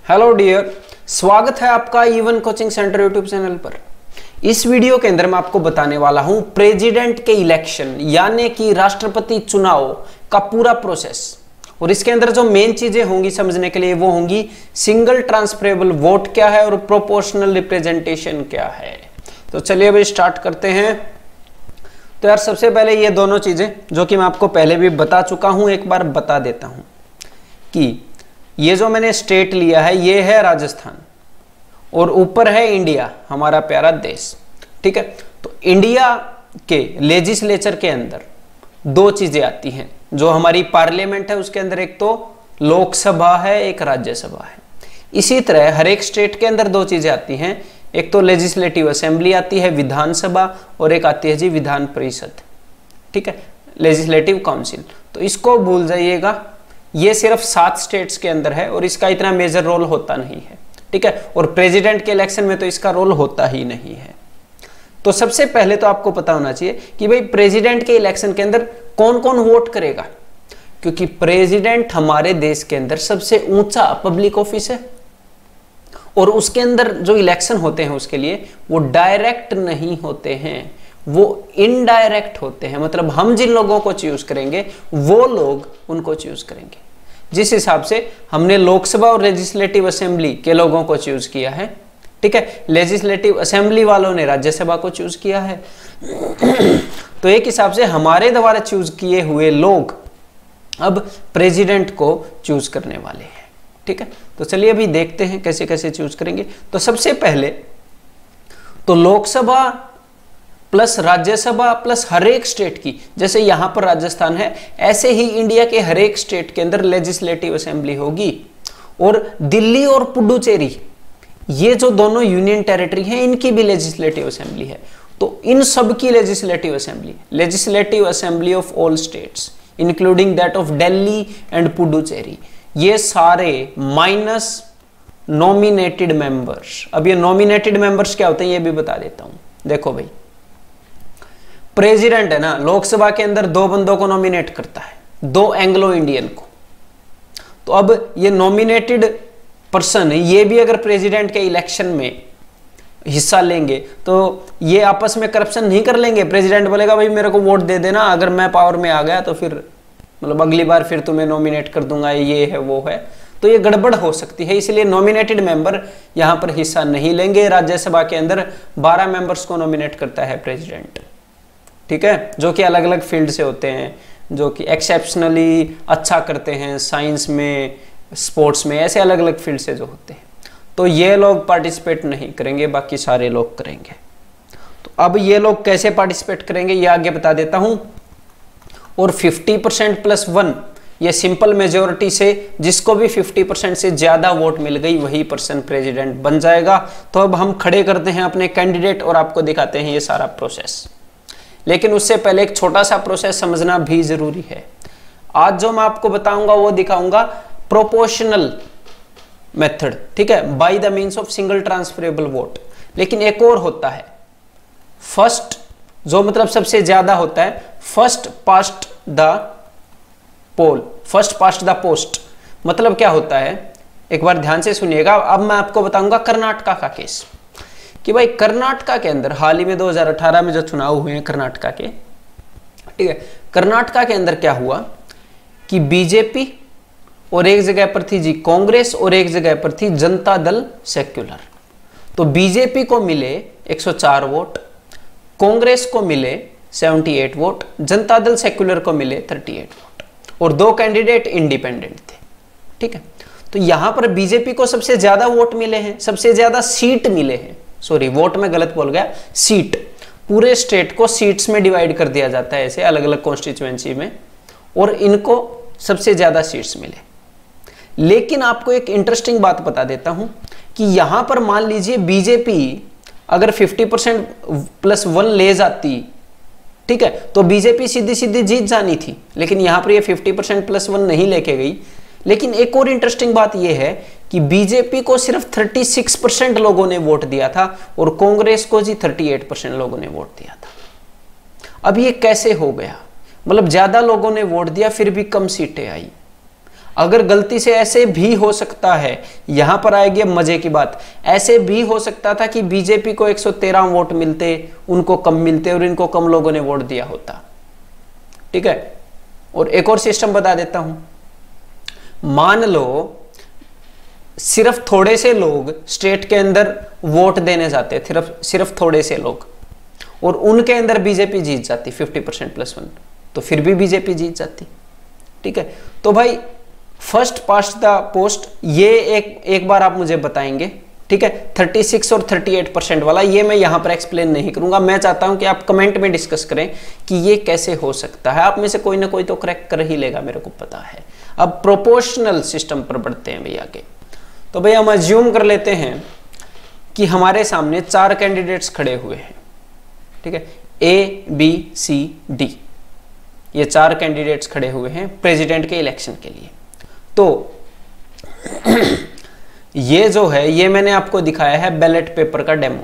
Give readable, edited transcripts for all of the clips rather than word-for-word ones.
Hello dear, स्वागत है आपका even coaching centre YouTube channel पर। इस वीडियो के अंदर मैं आपको बताने वाला हूं प्रेसिडेंट के इलेक्शन यानी कि राष्ट्रपति चुनाव का पूरा प्रोसेस। और इसके अंदर जो मेन चीजें होंगी समझने के लिए वो होंगी सिंगल ट्रांसफरेबल वोट क्या है और प्रोपोर्शनल रिप्रेजेंटेशन क्या है। तो चलिए अभी स्टार्ट करते हैं। तो यार सबसे पहले ये दोनों चीजें जो कि मैं आपको पहले भी बता चुका हूं, एक बार बता देता हूं कि ये जो मैंने स्टेट लिया है ये है राजस्थान और ऊपर है इंडिया, हमारा प्यारा देश। ठीक है, तो इंडिया के लेजिस्लेचर के अंदर दो चीजें आती हैं। जो हमारी पार्लियामेंट है उसके अंदर एक तो लोकसभा है, एक राज्यसभा है। इसी तरह हर एक स्टेट के अंदर दो चीजें आती हैं, एक तो लेजिस्लेटिव असेंबली आती है विधानसभा, और एक आती है जी विधान परिषद। ठीक है, लेजिस्लेटिव काउंसिल। तो इसको भूल जाइएगा, ये सिर्फ 7 स्टेट्स के अंदर है और इसका इतना मेजर रोल होता नहीं है। ठीक है, और प्रेसिडेंट के इलेक्शन में तो इसका रोल होता ही नहीं है। तो सबसे पहले तो आपको पता होना चाहिए कि भाई प्रेसिडेंट के इलेक्शन के अंदर कौन कौन वोट करेगा, क्योंकि प्रेसिडेंट हमारे देश के अंदर सबसे ऊंचा पब्लिक ऑफिस है और उसके अंदर जो इलेक्शन होते हैं उसके लिए वो डायरेक्ट नहीं होते हैं, वो इनडायरेक्ट होते हैं। मतलब हम जिन लोगों को चूज करेंगे वो लोग उनको चूज करेंगे। जिस हिसाब से हमने लोकसभा और लेजिस्लेटिव असेंबली के लोगों को चूज किया है, ठीक है, लेजिस्लेटिव असेंबली वालों ने राज्यसभा को चूज किया है, तो एक हिसाब से हमारे द्वारा चूज किए हुए लोग अब प्रेसिडेंट को चूज करने वाले हैं। ठीक है, तो चलिए अभी देखते हैं कैसे कैसे चूज करेंगे। तो सबसे पहले तो लोकसभा प्लस राज्यसभा प्लस हर एक स्टेट की, जैसे यहां पर राजस्थान है ऐसे ही इंडिया के हर एक स्टेट के अंदर लेजिस्लेटिव असेंबली होगी। और दिल्ली और पुडुचेरी ये जो दोनों यूनियन टेरिटरी हैं इनकी भी लेजिस्लेटिव असेंबली है। तो इन सब की legislative assembly of all states including that of Delhi and Puducherry, ये सारे माइनस नॉमिनेटेड मेंबर्स। अब ये नॉमिनेटेड मेंबर्स क्या होते हैं ये भी बता देता हूं। देखो भाई, प्रेसिडेंट है ना, लोकसभा के अंदर 2 बंदों को नॉमिनेट करता है, 2 एंग्लो इंडियन को। तो अब ये नॉमिनेटेड पर्सन ये भी अगर प्रेसिडेंट के इलेक्शन में हिस्सा लेंगे तो ये आपस में करप्शन नहीं कर लेंगे। प्रेसिडेंट बोलेगा भाई मेरे को वोट दे देना, अगर मैं पावर में आ गया तो फिर मतलब अगली बार फिर तुम्हें नॉमिनेट कर दूंगा, ये है वो है। तो ये गड़बड़ हो सकती है, इसलिए नॉमिनेटेड मेंबर यहां पर हिस्सा नहीं लेंगे। राज्यसभा के अंदर 12 मेंबर्स को नॉमिनेट करता है प्रेसिडेंट। ठीक है, जो कि अलग अलग फील्ड से होते हैं, जो कि एक्सेप्शनली अच्छा करते हैं, साइंस में, स्पोर्ट्स में, ऐसे अलग अलग फील्ड से जो होते हैं। तो ये लोग पार्टिसिपेट नहीं करेंगे, बाकी सारे लोग करेंगे। तो अब ये लोग कैसे पार्टिसिपेट करेंगे ये आगे बता देता हूं। और 50% प्लस 1 ये सिंपल मेजोरिटी से, जिसको भी 50% से ज्यादा वोट मिल गई वही पर्सन प्रेसिडेंट बन जाएगा। तो अब हम खड़े करते हैं अपने कैंडिडेट और आपको दिखाते हैं ये सारा प्रोसेस। लेकिन उससे पहले एक छोटा सा प्रोसेस समझना भी जरूरी है। आज जो मैं आपको बताऊंगा वो दिखाऊंगा प्रोपोर्शनल मेथड, ठीक है, by the means of single transferable vote. लेकिन एक और होता है फर्स्ट, जो मतलब सबसे ज्यादा होता है first past the pole, first past the post. मतलब क्या होता है, एक बार ध्यान से सुनिएगा। अब मैं आपको बताऊंगा कर्नाटका का केस कि भाई कर्नाटका के अंदर हाल ही में 2018 में जो चुनाव हुए हैं कर्नाटका के, ठीक है, कर्नाटका के अंदर क्या हुआ कि बीजेपी और एक जगह पर थी जी कांग्रेस और एक जगह पर थी जनता दल सेक्युलर। तो बीजेपी को मिले 104 वोट, कांग्रेस को मिले 78 वोट, जनता दल सेक्युलर को मिले 38 वोट, और 2 कैंडिडेट इंडिपेंडेंट थे। ठीक है, तो यहां पर बीजेपी को सबसे ज्यादा वोट मिले हैं, सबसे ज्यादा सीट मिले हैं। सॉरी, वोट में गलत बोल गया, सीट। पूरे स्टेट को सीट्स में डिवाइड कर दिया जाता है ऐसे अलग अलग कॉन्स्टिट्यूएंसी में, और इनको सबसे ज्यादा सीट्स मिले। लेकिन आपको एक इंटरेस्टिंग बात बता देता हूं कि यहां पर मान लीजिए बीजेपी अगर 50% प्लस 1 ले जाती, ठीक है, तो बीजेपी सीधी सीधी जीत जानी थी। लेकिन यहां पर ये 50% प्लस 1 नहीं लेके गई। लेकिन एक और इंटरेस्टिंग बात यह है कि बीजेपी को सिर्फ 36% लोगों ने वोट दिया था और कांग्रेस को जी 38% लोगों ने वोट दिया था। अब ये कैसे हो गया, मतलब ज्यादा लोगों ने वोट दिया फिर भी कम सीटें आई। अगर गलती से ऐसे भी हो सकता है, यहां पर आएगी अब मजे की बात, ऐसे भी हो सकता था कि बीजेपी को 113 वोट मिलते, उनको कम मिलते और इनको कम लोगों ने वोट दिया होता। ठीक है, और एक और सिस्टम बता देता हूं, मान लो सिर्फ थोड़े से लोग स्टेट के अंदर वोट देने जाते, सिर्फ थोड़े से लोग, और उनके अंदर बीजेपी जीत जाती 50% +1, तो फिर भी बीजेपी जीत जाती। ठीक है, तो भाई फर्स्ट पास्ट द पोस्ट ये एक बार आप मुझे बताएंगे। ठीक है, 36 और 38% वाला ये मैं यहां पर एक्सप्लेन नहीं करूंगा, मैं चाहता हूं कि आप कमेंट में डिस्कस करें कि ये कैसे हो सकता है। आप में से कोई ना कोई तो करेक्ट कर ही लेगा, मेरे को पता है। अब प्रोपोर्शनल सिस्टम पर बढ़ते हैं भैया आगे। तो भैया हम अज्यूम कर लेते हैं कि हमारे सामने 4 कैंडिडेट्स खड़े हुए हैं। ठीक है, A, B, C, D, ये 4 कैंडिडेट्स खड़े हुए हैं प्रेसिडेंट के इलेक्शन के लिए। तो ये जो है, ये मैंने आपको दिखाया है बैलेट पेपर का डेमो,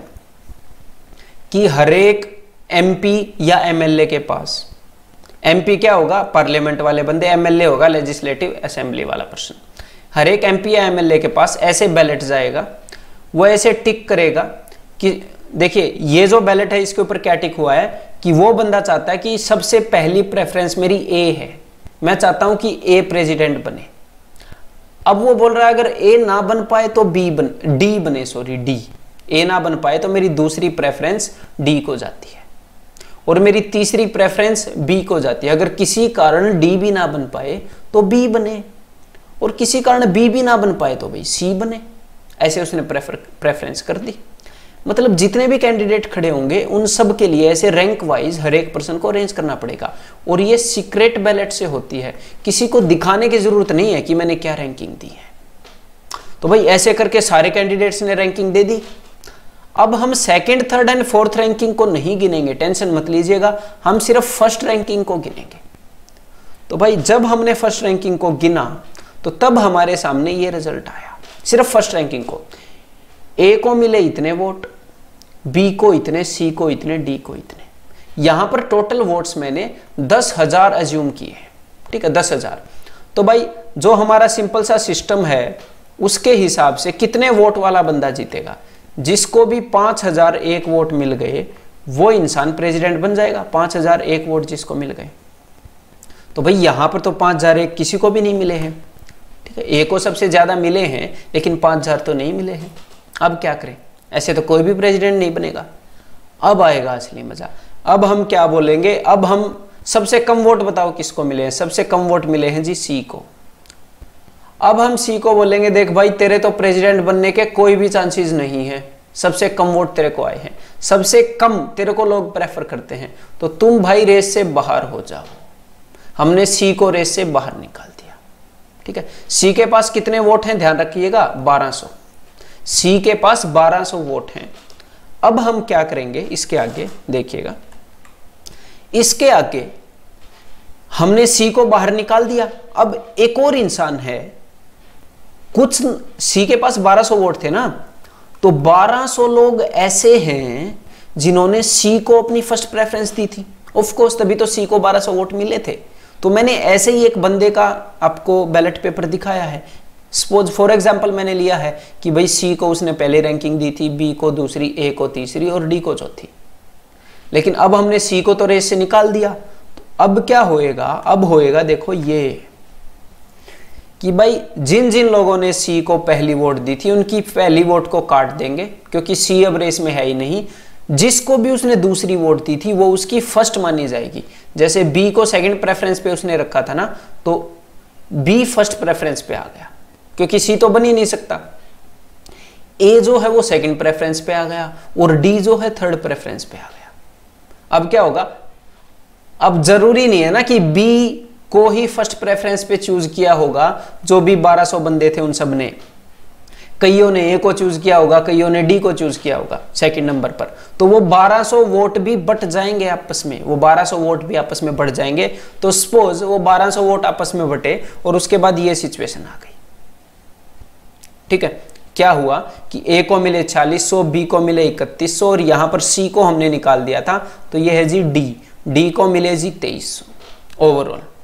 कि हर एक MP या MLA के पास, MP क्या होगा, पार्लियामेंट वाले बंदे, MLA होगा लेजिस्लेटिव असेंबली वाला पर्सन, हर एक MP या MLA के पास ऐसे बैलेट जाएगा, वो ऐसे टिक करेगा कि देखिए ये जो बैलेट है इसके ऊपर क्या टिक हुआ है कि वो बंदा चाहता है कि सबसे पहली प्रेफरेंस मेरी A है, मैं चाहता हूं कि A प्रेसिडेंट बने। अब वो बोल रहा है अगर A ना बन पाए तो D बने, D, A ना बन पाए तो मेरी दूसरी प्रेफरेंस D को जाती है और मेरी तीसरी प्रेफरेंस B को जाती है। अगर किसी कारण D भी ना बन पाए तो B बने, और किसी कारण B भी ना बन पाए तो भाई C बने। ऐसे उसने प्रेफरेंस कर दी। मतलब जितने भी कैंडिडेट खड़े होंगे उन सब के लिए ऐसे रैंक वाइज हर एक पर्सन को अरेंज करना पड़ेगा, और ये सीक्रेट बैलेट से होती है, किसी को दिखाने की जरूरत नहीं है कि मैंने क्या रैंकिंग दी है। तो भाई ऐसे करके सारे कैंडिडेट्स ने रैंकिंग दे दी। अब हम second, third and fourth ranking को नहीं गिनेंगे, टेंशन मत लीजिएगा, हम सिर्फ फर्स्ट रैंकिंग को गिनेंगे। तो भाई जब हमने फर्स्ट रैंकिंग को गिना तो तब हमारे सामने ये रिजल्ट आया, सिर्फ फर्स्ट रैंकिंग को। A को मिले इतने वोट, B को इतने, C को इतने, D को इतने। यहां पर टोटल वोट्स मैंने 10,000 अज्यूम किए। ठीक है, 10,000। तो भाई जो हमारा सिंपल सा सिस्टम है उसके हिसाब से कितने वोट वाला बंदा जीतेगा, जिसको भी 5,001 वोट मिल गए वो इंसान प्रेसिडेंट बन जाएगा। 5,001 वोट जिसको मिल गए, तो भाई यहां पर तो 5,001 किसी को भी नहीं मिले हैं। ठीक है, A को सबसे ज्यादा मिले हैं लेकिन 5,000 तो नहीं मिले हैं। अब क्या करें, ऐसे तो कोई भी प्रेसिडेंट नहीं बनेगा। अब आएगा असली मजा। अब हम क्या बोलेंगे, अब हम सबसे कम वोट बताओ किसको मिले हैं, सबसे कम वोट मिले हैं जी C को। अब हम C को बोलेंगे देख भाई तेरे तो प्रेसिडेंट बनने के कोई भी चांसेस नहीं है, सबसे कम वोट तेरे को आए हैं, सबसे कम तेरे को लोग प्रेफर करते हैं, तो तुम भाई रेस से बाहर हो जाओ। हमने C को रेस से बाहर निकाल दिया। ठीक है, C के पास कितने वोट हैं ध्यान रखिएगा, 1200। C के पास 1200 वोट हैं। अब हम क्या करेंगे, इसके आगे देखिएगा, इसके आगे हमने C को बाहर निकाल दिया। अब एक और इंसान है, कुछ C के पास 1200 वोट थे ना, तो 1200 लोग ऐसे हैं जिन्होंने C को अपनी फर्स्ट प्रेफरेंस दी थी। ऑफ कोर्स तभी तो C को 1200 वोट मिले थे। तो मैंने ऐसे ही एक बंदे का आपको बैलेट पेपर दिखाया है। सपोज फॉर एग्जांपल मैंने लिया है कि भाई C को उसने पहले रैंकिंग दी थी, B को दूसरी, A को तीसरी और D को चौथी। लेकिन अब हमने C को तो रेस से निकाल दिया, तो अब क्या होएगा, अब होएगा देखो ये कि भाई जिन जिन लोगों ने C को पहली वोट दी थी उनकी पहली वोट को काट देंगे, क्योंकि C अब रेस में है ही नहीं। जिसको भी उसने दूसरी वोट दी थी वो उसकी फर्स्ट मानी जाएगी। जैसे B को सेकंड प्रेफरेंस पे उसने रखा था ना, तो B फर्स्ट प्रेफरेंस पे आ गया, क्योंकि C तो बन ही नहीं सकता। A जो है वो सेकंड प्रेफरेंस पे आ गया और D जो है थर्ड प्रेफरेंस पे आ गया। अब क्या होगा, अब जरूरी नहीं है ना कि B को ही फर्स्ट प्रेफरेंस पे चूज किया होगा, जो भी 1200 बंदे थे उन सब ने। कईयों ने A को चूज किया होगा, कईयों ने D को चूज किया होगा सेकंड नंबर पर, तो वो 1200 वोट भी बट जाएंगे आपस में, वो 1200 वोट भी आपस में बढ़ जाएंगे। तो सपोज वो 1200 वोट आपस में बटे और उसके बाद ये सिचुएशन आ गई। ठीक है, क्या हुआ कि A को मिले 4600, B को मिले 3100 और यहां पर C को हमने निकाल दिया था, तो ये है जी D को मिले जी 2300 ओवरऑल।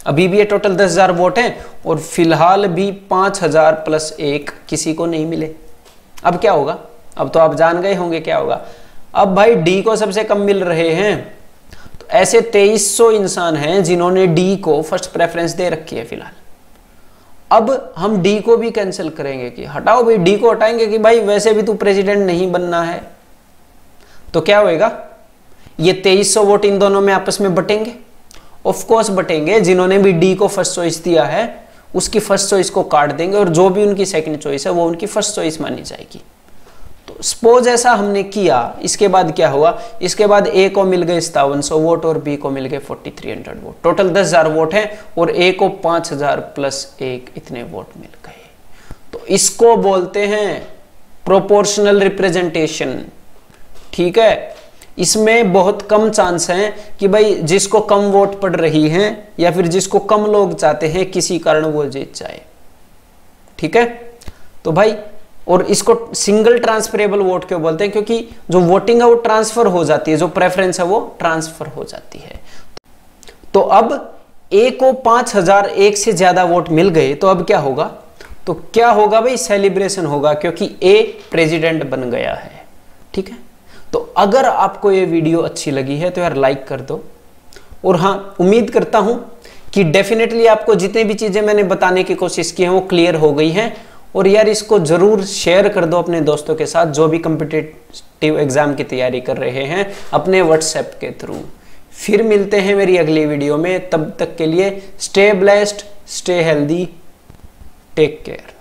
अभी भी ये टोटल 10,000 वोट हैं और फिलहाल भी 5,000 प्लस 1 किसी को नहीं मिले। अब क्या होगा? अब तो आप जान गए होंगे क्या होगा। अब भाई डी को सबसे कम मिल रहे हैं, तो ऐसे 2300 इंसान हैं जिन्होंने डी को फर्स्ट प्रेफरेंस दे रखी है फिलहाल। अब हम डी को भी कैंसिल करेंगे कि हटाओ भाई, डी को हटाएंगे कि भाई वैसे भी तू प्रेसिडेंट नहीं बनना है। तो क्या होएगा? ये 2300 वोट इन दोनों में आपस में बटेंगे, ऑफ कोर्स बटेंगे। जिन्होंने भी डी को फर्स्ट चॉइस दिया है उसकी फर्स्ट चॉइस को काट देंगे और जो भी उनकी सेकंड चॉइस है वो उनकी फर्स्ट चॉइस मानी जाएगी। तो सपोज ऐसा हमने किया, इसके बाद क्या हुआ? इसके बाद ए को मिल गए 5700 वोट और बी को मिल गए 4300 वोट। टोटल 10,000 वोट है और ए को 5,000 प्लस 1 इतने वोट मिल गए। तो इसको बोलते हैं प्रोपोर्शनल रिप्रेजेंटेशन। ठीक है, इसमें बहुत कम चांस है कि भाई जिसको कम वोट पड़ रही हैं या फिर जिसको कम लोग चाहते हैं किसी कारण वो जीत जाए। ठीक है, तो भाई और इसको सिंगल ट्रांसफरेबल वोट क्यों बोलते हैं? क्योंकि जो वोटिंग है वो ट्रांसफर हो जाती है, जो प्रेफरेंस है वो ट्रांसफर हो जाती है। तो अब ए को 5,001 से ज्यादा वोट मिल गए, तो अब क्या होगा? तो क्या होगा भाई? सेलिब्रेशन होगा क्योंकि ए प्रेसिडेंट बन गया है। ठीक है, तो अगर आपको ये वीडियो अच्छी लगी है तो यार लाइक कर दो। और हाँ, उम्मीद करता हूं कि डेफिनेटली आपको जितने भी चीजें मैंने बताने की कोशिश की हैं वो क्लियर हो गई हैं। और यार इसको जरूर शेयर कर दो अपने दोस्तों के साथ जो भी कॉम्पिटिटिव एग्जाम की तैयारी कर रहे हैं अपने व्हाट्सएप के थ्रू। फिर मिलते हैं मेरी अगली वीडियो में, तब तक के लिए stay blessed, stay healthy, take care.